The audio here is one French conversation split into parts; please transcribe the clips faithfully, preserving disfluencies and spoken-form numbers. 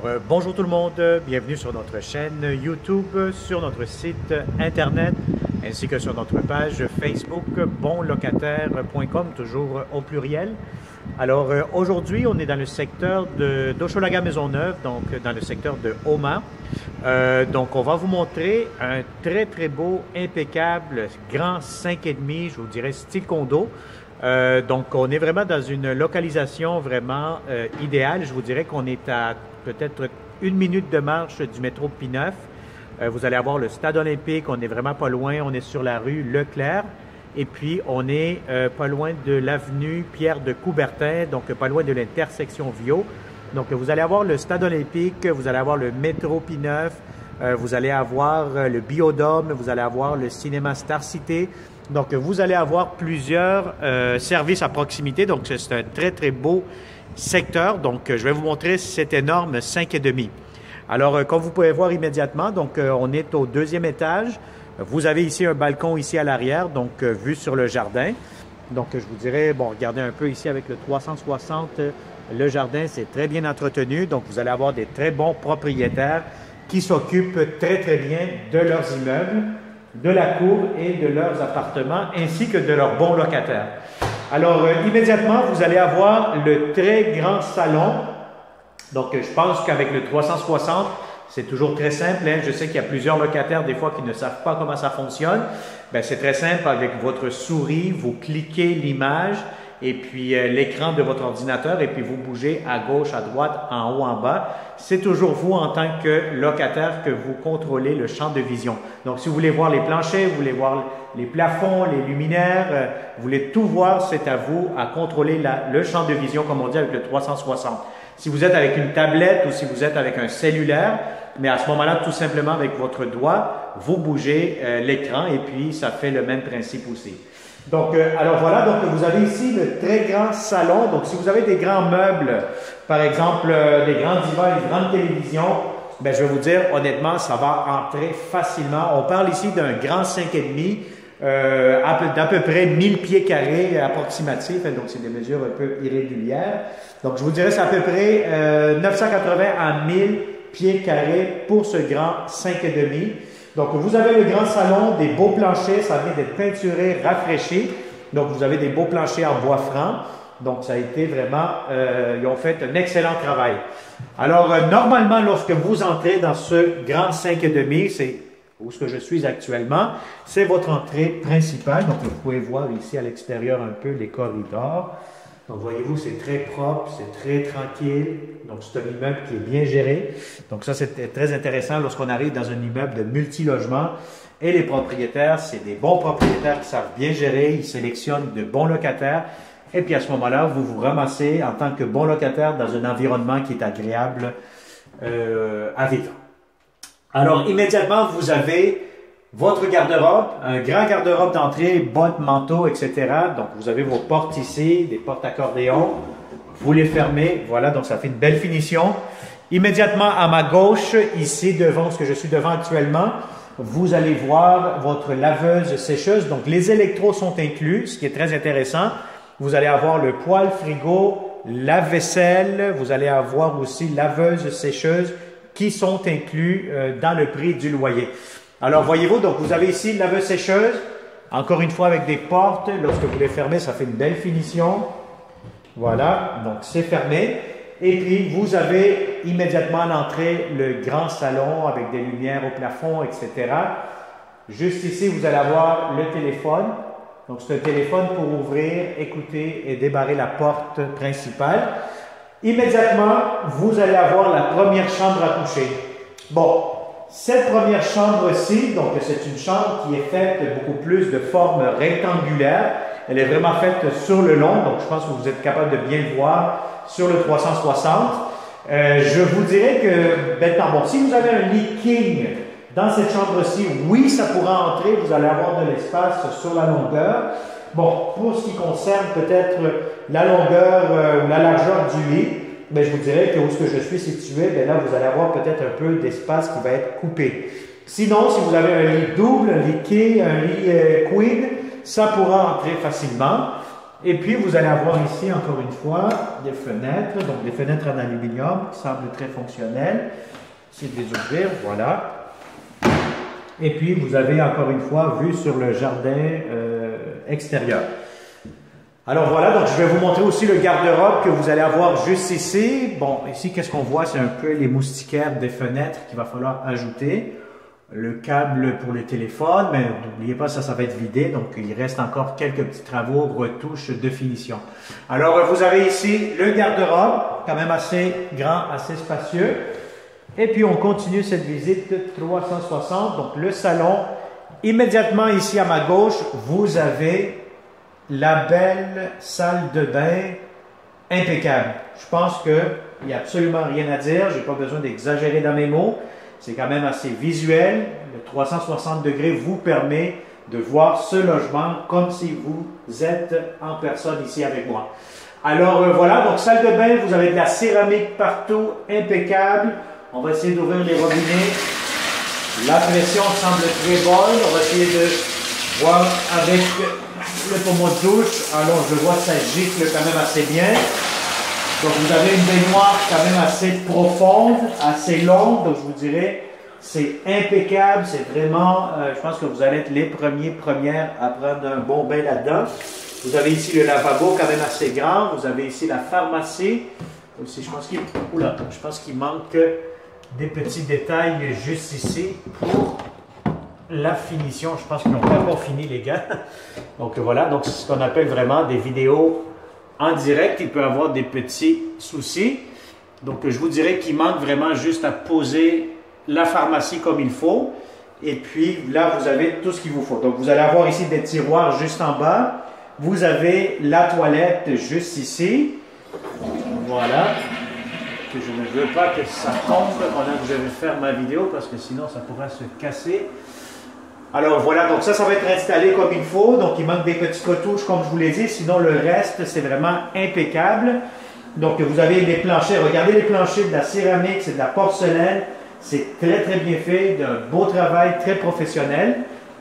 Alors, euh, bonjour tout le monde, bienvenue sur notre chaîne YouTube, sur notre site internet, ainsi que sur notre page Facebook, bon locataire point com, toujours au pluriel. Alors, euh, aujourd'hui, on est dans le secteur de d'Hochelaga Maisonneuve, donc dans le secteur de Houma. Euh, donc, on va vous montrer un très, très beau, impeccable, grand cinq et demi, je vous dirais, style condo. Euh, donc, on est vraiment dans une localisation vraiment euh, idéale. Je vous dirais qu'on est à peut-être une minute de marche du métro P neuf. Euh, vous allez avoir le stade olympique, on est vraiment pas loin. On est sur la rue Leclerc. Et puis, on est euh, pas loin de l'avenue Pierre de Coubertin, donc pas loin de l'intersection Viau. Donc, vous allez avoir le stade olympique, vous allez avoir le métro P neuf, euh, vous allez avoir euh, le Biodôme, vous allez avoir le cinéma Star Cité. Donc, vous allez avoir plusieurs euh, services à proximité. Donc, c'est un très, très beau secteur. Donc, je vais vous montrer cet énorme cinq et demi. Alors, euh, comme vous pouvez voir immédiatement, donc, euh, on est au deuxième étage. Vous avez ici un balcon ici à l'arrière, donc euh, vue sur le jardin. Donc, je vous dirais, bon, regardez un peu ici avec le trois cent soixante, le jardin, c'est très bien entretenu. Donc, vous allez avoir des très bons propriétaires qui s'occupent très, très bien de leurs immeubles, de la cour et de leurs appartements, ainsi que de leurs bons locataires. Alors, euh, immédiatement, vous allez avoir le très grand salon. Donc, je pense qu'avec le trois cent soixante, c'est toujours très simple. Hein? Je sais qu'il y a plusieurs locataires, des fois, qui ne savent pas comment ça fonctionne. Bien, c'est très simple. Avec votre souris, vous cliquez l'image et puis euh, l'écran de votre ordinateur et puis vous bougez à gauche, à droite, en haut, en bas. C'est toujours vous, en tant que locataire, que vous contrôlez le champ de vision. Donc, si vous voulez voir les planchers, vous voulez voir les plafonds, les luminaires, euh, vous voulez tout voir, c'est à vous à contrôler la, le champ de vision, comme on dit, avec le trois cent soixante. Si vous êtes avec une tablette ou si vous êtes avec un cellulaire, mais à ce moment-là, tout simplement avec votre doigt, vous bougez euh, l'écran et puis ça fait le même principe aussi. Donc, euh, alors voilà, donc vous avez ici le très grand salon. Donc, si vous avez des grands meubles, par exemple, euh, des grands divans, des grandes télévisions, ben, je vais vous dire, honnêtement, ça va entrer facilement. On parle ici d'un grand cinq et demi, euh, d'à peu près mille pieds carrés approximatifs. Donc, c'est des mesures un peu irrégulières. Donc, je vous dirais, c'est à peu près euh, neuf cent quatre-vingts à mille pieds carrés pour ce grand cinq et demi. Donc, vous avez le grand salon, des beaux planchers, ça vient d'être peinturé, rafraîchi. Donc, vous avez des beaux planchers en bois franc. Donc, ça a été vraiment, euh, ils ont fait un excellent travail. Alors, euh, normalement, lorsque vous entrez dans ce grand cinq et demi, c'est où ce que je suis actuellement, c'est votre entrée principale. Donc, vous pouvez voir ici à l'extérieur un peu les corridors. Donc, voyez-vous, c'est très propre, c'est très tranquille. Donc, c'est un immeuble qui est bien géré. Donc, ça, c'est très intéressant lorsqu'on arrive dans un immeuble de multi-logement. Et les propriétaires, c'est des bons propriétaires qui savent bien gérer. Ils sélectionnent de bons locataires. Et puis, à ce moment-là, vous vous ramassez en tant que bon locataire dans un environnement qui est agréable euh, à vivre. Alors, immédiatement, vous avez votre garde-robe, un grand garde-robe d'entrée, bottes, manteaux, et cetera. Donc, vous avez vos portes ici, des portes accordéon. Vous les fermez. Voilà, donc ça fait une belle finition. Immédiatement à ma gauche, ici devant ce que je suis devant actuellement, vous allez voir votre laveuse sécheuse. Donc, les électros sont inclus, ce qui est très intéressant. Vous allez avoir le poêle frigo, lave-vaisselle. Vous allez avoir aussi laveuse sécheuse qui sont inclus euh, dans le prix du loyer. Alors, voyez-vous, donc vous avez ici une laveuse sécheuse, encore une fois avec des portes. Lorsque vous les fermez, ça fait une belle finition. Voilà, donc c'est fermé. Et puis, vous avez immédiatement à l'entrée le grand salon avec des lumières au plafond, et cetera. Juste ici, vous allez avoir le téléphone. Donc, c'est un téléphone pour ouvrir, écouter et débarrer la porte principale. Immédiatement, vous allez avoir la première chambre à coucher. Bon. Cette première chambre-ci, donc c'est une chambre qui est faite beaucoup plus de forme rectangulaire. Elle est vraiment faite sur le long, donc je pense que vous êtes capable de bien le voir sur le trois cent soixante. Euh, je vous dirais que, maintenant, bon, si vous avez un lit king dans cette chambre-ci, oui, ça pourra entrer, vous allez avoir de l'espace sur la longueur. Bon, pour ce qui concerne peut-être la longueur euh, ou la largeur du lit, bien, je vous dirais que où ce que je suis situé, bien là, vous allez avoir peut-être un peu d'espace qui va être coupé. Sinon, si vous avez un lit double, un lit king, un lit euh, queen, ça pourra entrer facilement. Et puis, vous allez avoir ici, encore une fois, des fenêtres, donc des fenêtres en aluminium qui semblent très fonctionnelles. C'est de les ouvrir, voilà. Et puis, vous avez encore une fois vue sur le jardin euh, extérieur. Alors voilà, donc je vais vous montrer aussi le garde-robe que vous allez avoir juste ici. Bon, ici, qu'est-ce qu'on voit? C'est un peu les moustiquaires des fenêtres qu'il va falloir ajouter. Le câble pour le téléphone, mais n'oubliez pas, ça, ça va être vidé, donc il reste encore quelques petits travaux, retouches de finition. Alors, vous avez ici le garde-robe, quand même assez grand, assez spacieux. Et puis, on continue cette visite trois cent soixante, donc le salon. Immédiatement ici à ma gauche, vous avez la belle salle de bain impeccable. Je pense qu'il n'y a absolument rien à dire, je n'ai pas besoin d'exagérer dans mes mots. C'est quand même assez visuel. Le trois cent soixante degrés vous permet de voir ce logement comme si vous êtes en personne ici avec moi. Alors euh, voilà, donc salle de bain, vous avez de la céramique partout, impeccable. On va essayer d'ouvrir les robinets. La pression semble très bonne. On va essayer de voir avec le pommeau de douche. Alors je vois que ça gicle quand même assez bien. Donc, vous avez une baignoire quand même assez profonde, assez longue. Donc, je vous dirais, c'est impeccable. C'est vraiment, euh, je pense que vous allez être les premiers, premières à prendre un bon bain là-dedans. Vous avez ici le lavabo quand même assez grand. Vous avez ici la pharmacie. Aussi, je pense qu'il, oula, je pense qu'il manque des petits détails juste ici pour la finition. Je pense qu'ils n'ont pas encore fini, les gars. Donc, voilà. Donc, c'est ce qu'on appelle vraiment des vidéos en direct. Il peut avoir des petits soucis. Donc, je vous dirais qu'il manque vraiment juste à poser la pharmacie comme il faut. Et puis, là, vous avez tout ce qu'il vous faut. Donc, vous allez avoir ici des tiroirs juste en bas. Vous avez la toilette juste ici. Voilà. Que je ne veux pas que ça tombe pendant que je vais faire ma vidéo parce que sinon, ça pourrait se casser. Alors voilà, donc ça, ça va être installé comme il faut. Donc il manque des petites retouches comme je vous l'ai dit. Sinon le reste, c'est vraiment impeccable. Donc vous avez des planchers. Regardez les planchers, de la céramique, c'est de la porcelaine. C'est très très bien fait, d'un beau travail, très professionnel.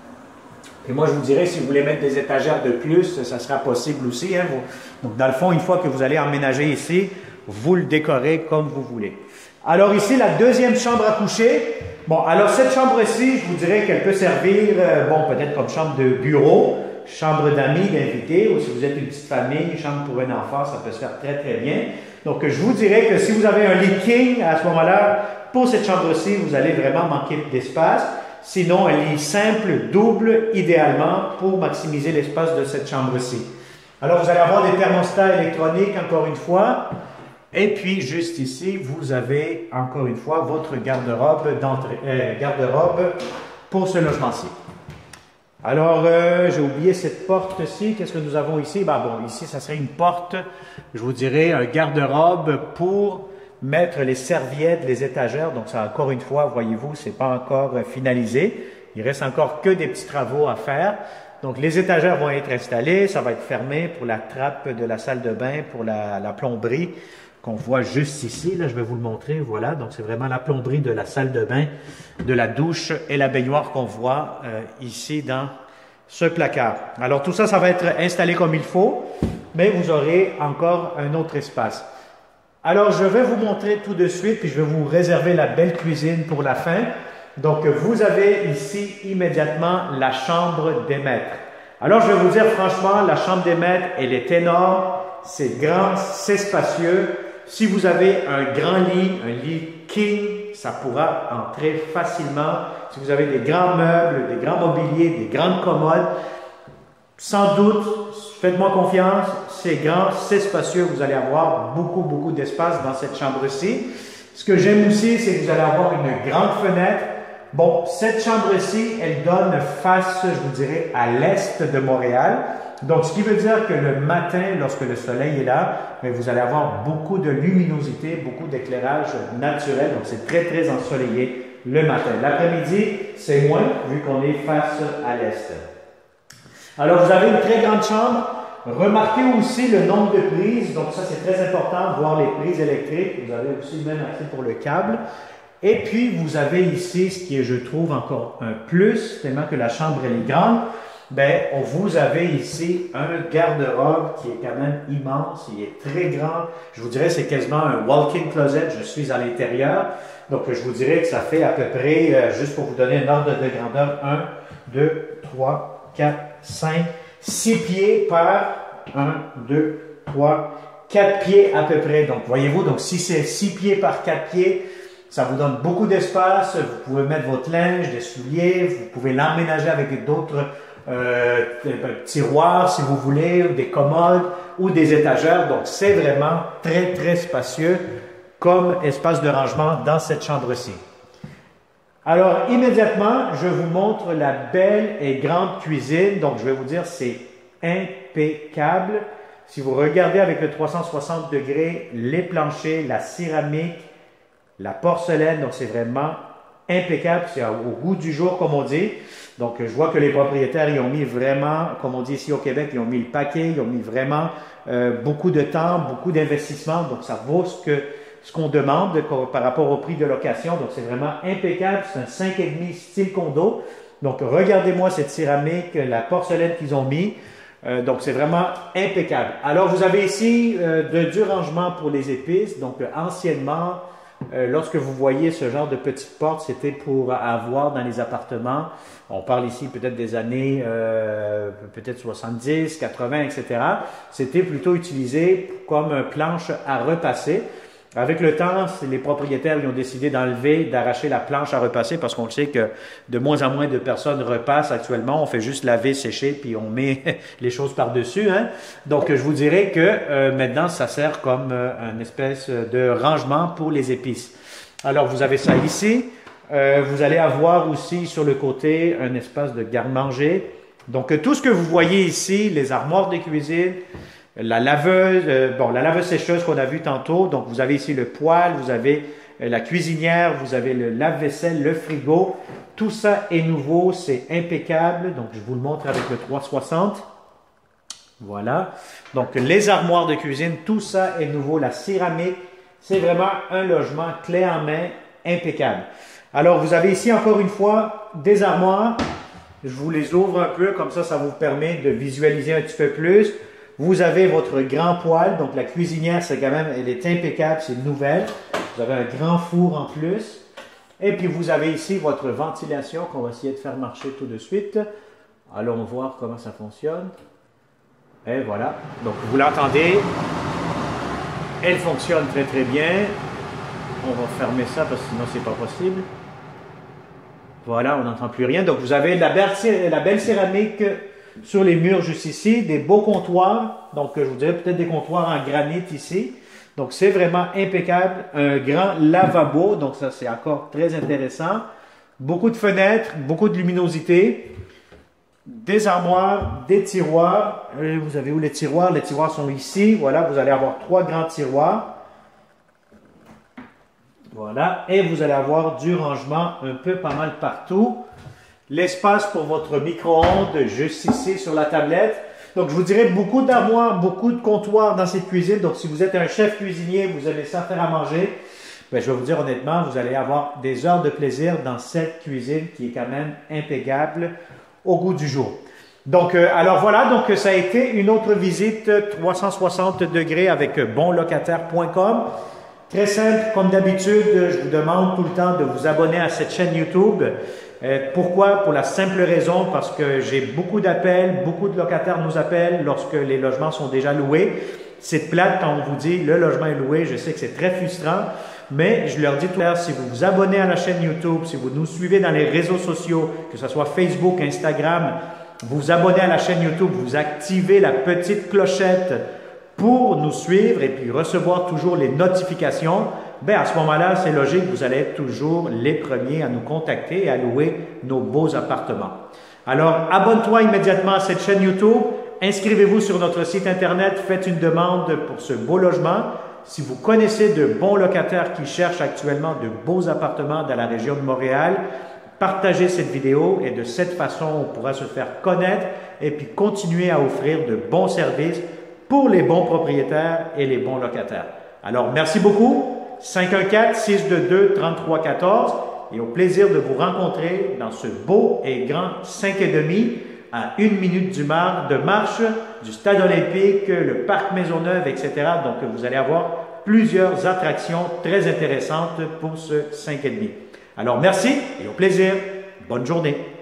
Et moi je vous dirais, si vous voulez mettre des étagères de plus, ça sera possible aussi. Hein. Donc dans le fond, une fois que vous allez emménager ici, vous le décorez comme vous voulez. Alors ici, la deuxième chambre à coucher. Bon, alors cette chambre-ci, je vous dirais qu'elle peut servir, euh, bon, peut-être comme chambre de bureau, chambre d'amis, d'invités, ou si vous êtes une petite famille, chambre pour un enfant, ça peut se faire très, très bien. Donc, je vous dirais que si vous avez un lit king, à ce moment-là, pour cette chambre-ci, vous allez vraiment manquer d'espace. Sinon, un lit simple, double, idéalement, pour maximiser l'espace de cette chambre-ci. Alors, vous allez avoir des thermostats électroniques, encore une fois. Et puis, juste ici, vous avez, encore une fois, votre garde-robe d'entrée, euh, garde-robe pour ce logement-ci. Alors, euh, j'ai oublié cette porte-ci. Qu'est-ce que nous avons ici? Ben bon, ici, ça serait une porte, je vous dirais, un garde-robe pour mettre les serviettes, les étagères. Donc, ça, encore une fois, voyez-vous, c'est pas encore finalisé. Il reste encore que des petits travaux à faire. Donc, les étagères vont être installées. Ça va être fermé pour la trappe de la salle de bain, pour la, la plomberie qu'on voit juste ici. Là, je vais vous le montrer. Voilà, donc c'est vraiment la plomberie de la salle de bain, de la douche et la baignoire qu'on voit euh, ici dans ce placard. Alors, tout ça, ça va être installé comme il faut, mais vous aurez encore un autre espace. Alors, je vais vous montrer tout de suite, puis je vais vous réserver la belle cuisine pour la fin. Donc, vous avez ici immédiatement la chambre des maîtres. Alors, je vais vous dire franchement, la chambre des maîtres, elle est énorme, c'est grand, c'est spacieux. Si vous avez un grand lit, un lit king, ça pourra entrer facilement. Si vous avez des grands meubles, des grands mobiliers, des grandes commodes, sans doute, faites-moi confiance, c'est grand, c'est spacieux, vous allez avoir beaucoup, beaucoup d'espace dans cette chambre-ci. Ce que j'aime aussi, c'est que vous allez avoir une grande fenêtre. Bon, cette chambre-ci, elle donne face, je vous dirais, à l'est de Montréal. Donc, ce qui veut dire que le matin, lorsque le soleil est là, bien, vous allez avoir beaucoup de luminosité, beaucoup d'éclairage naturel. Donc, c'est très, très ensoleillé le matin. L'après-midi, c'est moins, vu qu'on est face à l'est. Alors, vous avez une très grande chambre. Remarquez aussi le nombre de prises. Donc, ça, c'est très important, voir les prises électriques. Vous avez aussi le même accès pour le câble. Et puis, vous avez ici, ce qui est, je trouve, encore un plus, tellement que la chambre, elle est grande. ben, vous avez ici un garde-robe qui est quand même immense, il est très grand. Je vous dirais c'est quasiment un walk-in closet, je suis à l'intérieur. Donc, je vous dirais que ça fait à peu près, euh, juste pour vous donner un ordre de grandeur, un, deux, trois, quatre, cinq, six pieds par un, deux, trois, quatre pieds à peu près. Donc, voyez-vous, donc si c'est six pieds par quatre pieds, ça vous donne beaucoup d'espace. Vous pouvez mettre votre linge, des souliers, vous pouvez l'emménager avec d'autres euh, tiroirs si vous voulez, ou des commodes ou des étagères. Donc, c'est vraiment très, très spacieux comme espace de rangement dans cette chambre-ci. Alors, immédiatement, je vous montre la belle et grande cuisine. Donc, je vais vous dire, c'est impeccable. Si vous regardez avec le trois cent soixante degrés, les planchers, la céramique, la porcelaine, donc c'est vraiment impeccable. C'est au goût du jour, comme on dit. Donc, je vois que les propriétaires, ils ont mis vraiment, comme on dit ici au Québec, ils ont mis le paquet, ils ont mis vraiment euh, beaucoup de temps, beaucoup d'investissement. Donc, ça vaut ce que ce qu'on demande par rapport au prix de location. Donc, c'est vraiment impeccable. C'est un cinq virgule cinq style condo. Donc, regardez-moi cette céramique, la porcelaine qu'ils ont mis. Euh, donc, c'est vraiment impeccable. Alors, vous avez ici euh, de, du rangement pour les épices. Donc, euh, anciennement, euh, lorsque vous voyez ce genre de petites portes, c'était pour avoir dans les appartements. On parle ici peut-être des années euh, peut-être soixante-dix, quatre-vingts, et cetera. C'était plutôt utilisé comme une planche à repasser. Avec le temps, les propriétaires ils ont décidé d'enlever, d'arracher la planche à repasser parce qu'on le sait que de moins en moins de personnes repassent actuellement. On fait juste laver, sécher, puis on met les choses par-dessus. Hein? Donc, je vous dirais que euh, maintenant, ça sert comme euh, une espèce de rangement pour les épices. Alors, vous avez ça ici. Euh, vous allez avoir aussi sur le côté un espace de garde-manger. Donc, tout ce que vous voyez ici, les armoires de cuisine, la laveuse, euh, bon, la laveuse sécheuse qu'on a vu tantôt. Donc, vous avez ici le poêle, vous avez euh, la cuisinière, vous avez le lave-vaisselle, le frigo. Tout ça est nouveau, c'est impeccable. Donc, je vous le montre avec le trois cent soixante. Voilà. Donc, les armoires de cuisine, tout ça est nouveau. La céramique, c'est vraiment un logement clé en main, impeccable. Alors, vous avez ici encore une fois des armoires. Je vous les ouvre un peu, comme ça, ça vous permet de visualiser un petit peu plus. Vous avez votre grand poêle, donc la cuisinière, c'est quand même, elle est impeccable, c'est nouvelle. Vous avez un grand four en plus. Et puis vous avez ici votre ventilation qu'on va essayer de faire marcher tout de suite. Allons voir comment ça fonctionne. Et voilà, donc vous l'entendez. Elle fonctionne très très bien. On va fermer ça parce que sinon c'est pas possible. Voilà, on n'entend plus rien. Donc vous avez la belle, la belle céramique sur les murs juste ici, des beaux comptoirs, donc je vous dirais peut-être des comptoirs en granit ici. Donc c'est vraiment impeccable, un grand lavabo, donc ça c'est encore très intéressant. Beaucoup de fenêtres, beaucoup de luminosité, des armoires, des tiroirs. Et vous avez où les tiroirs? Les tiroirs sont ici, voilà, vous allez avoir trois grands tiroirs. Voilà, et vous allez avoir du rangement un peu pas mal partout. L'espace pour votre micro-ondes juste ici sur la tablette. Donc, je vous dirais beaucoup d'armoires, beaucoup de comptoirs dans cette cuisine. Donc, si vous êtes un chef cuisinier, vous aimez ça faire à manger, bien, je vais vous dire honnêtement, vous allez avoir des heures de plaisir dans cette cuisine qui est quand même impeccable au goût du jour. Donc, euh, alors voilà, donc ça a été une autre visite trois cent soixante degrés avec bon locataire point com. Très simple, comme d'habitude, je vous demande tout le temps de vous abonner à cette chaîne YouTube. Euh, pourquoi? Pour la simple raison, parce que j'ai beaucoup d'appels, beaucoup de locataires nous appellent lorsque les logements sont déjà loués. C'est plate quand on vous dit le logement est loué, je sais que c'est très frustrant, mais je leur dis tout à l'heure, si vous vous abonnez à la chaîne YouTube, si vous nous suivez dans les réseaux sociaux, que ce soit Facebook, Instagram, vous vous abonnez à la chaîne YouTube, vous activez la petite clochette pour nous suivre et puis recevoir toujours les notifications, bien à ce moment-là, c'est logique, vous allez être toujours les premiers à nous contacter et à louer nos beaux appartements. Alors, abonne-toi immédiatement à cette chaîne YouTube, inscrivez-vous sur notre site Internet, faites une demande pour ce beau logement. Si vous connaissez de bons locataires qui cherchent actuellement de beaux appartements dans la région de Montréal, partagez cette vidéo et de cette façon, on pourra se faire connaître et puis continuer à offrir de bons services pour les bons propriétaires et les bons locataires. Alors, merci beaucoup. cinq un quatre, six deux deux, trois trois un quatre et au plaisir de vous rencontrer dans ce beau et grand cinq et demi à une minute du mar, de marche du Stade olympique, le Parc Maisonneuve, et cetera. Donc, vous allez avoir plusieurs attractions très intéressantes pour ce cinq et demi. Alors, merci et au plaisir. Bonne journée.